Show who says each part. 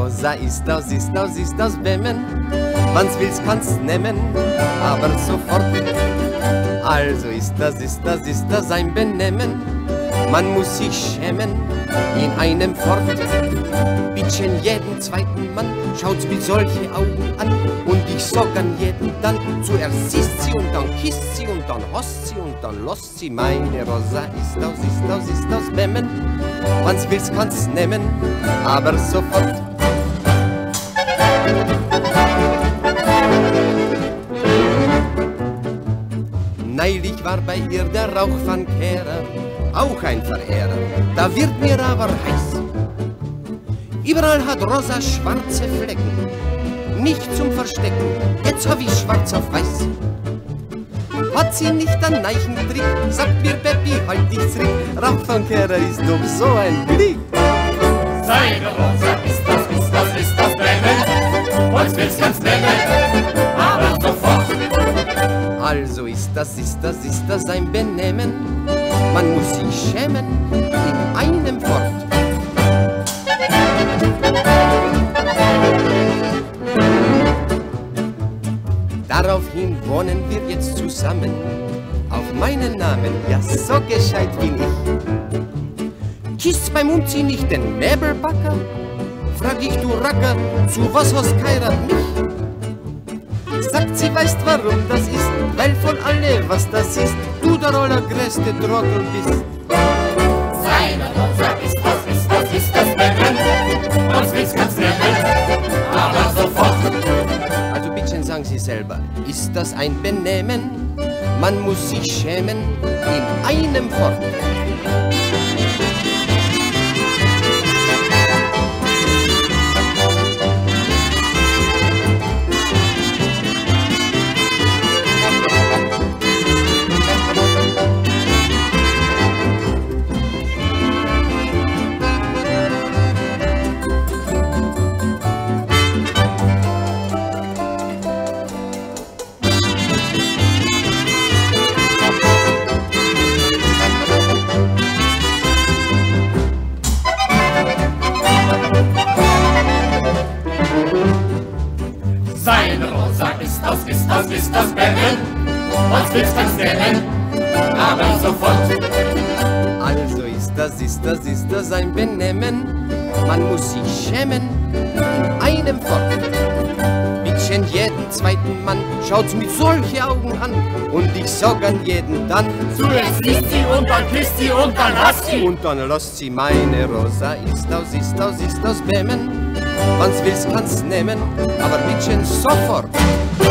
Speaker 1: Rosa ist aus Bämmen. Wann's willst, kannst nehmen, aber sofort. Also ist das ein Benehmen. Man muss sich schämen in einem fort. Bittchen jeden zweiten Mann schaut's mit solche Augen an. Und ich sag an jeden dann, zuerst siehst sie und dann kisst sie und dann hasst sie und dann lost sie. Meine Rosa ist aus Bämmen. Wann's willst, kannst nehmen, aber sofort. Neulich war bei ihr der Rauchfangkehrer, auch ein Verehrer, da wird mir aber heiß. Überall hat Rosa schwarze Flecken, nicht zum Verstecken, jetzt hab ich schwarz auf weiß. Hat sie nicht einen neichen Trick, sagt mir Peppi, halt dich zurück, Rauchfangkehrer ist doch so ein Blick.
Speaker 2: Seine Rosa ist das Bämmen, wollt's willst, kannst nehmen, aber sofort.
Speaker 1: Also ist das ein Benehmen, man muss sich schämen in einem fort. Daraufhin wohnen wir jetzt zusammen, auf meinen Namen, ja so gescheit bin ich. Kisst's beim Umziehen nicht den Mäbelbacker? Frag ich, du Racker, zu was hast geheirat mich? Sagt sie, weißt warum das ist, weil von alle, was das ist, du der allergrößte Trottel bist.
Speaker 2: Seine Rosa ist das Bämmen, was willst, kannst nehmen, aber sofort.
Speaker 1: Also bittchen, sagen Sie selber, ist das ein Benehmen? Man muss sich schämen in einem fort.
Speaker 2: Seine Rosa ist das Bämmen, was willst, kannst nehmen, aber sofort.
Speaker 1: Also ist das ein Benehmen, man muss sich schämen in einem fort. Bittchen jeden zweiten Mann schaut's mit solche Augen an, und ich sag an jeden dann,
Speaker 2: Zuerst isst sie und dann kisst sie und dann hasst sie.
Speaker 1: und dann lasst sie. Meine Rosa ist aus Bämmen. Wann's willst, kannst nehmen, aber bittchen sofort.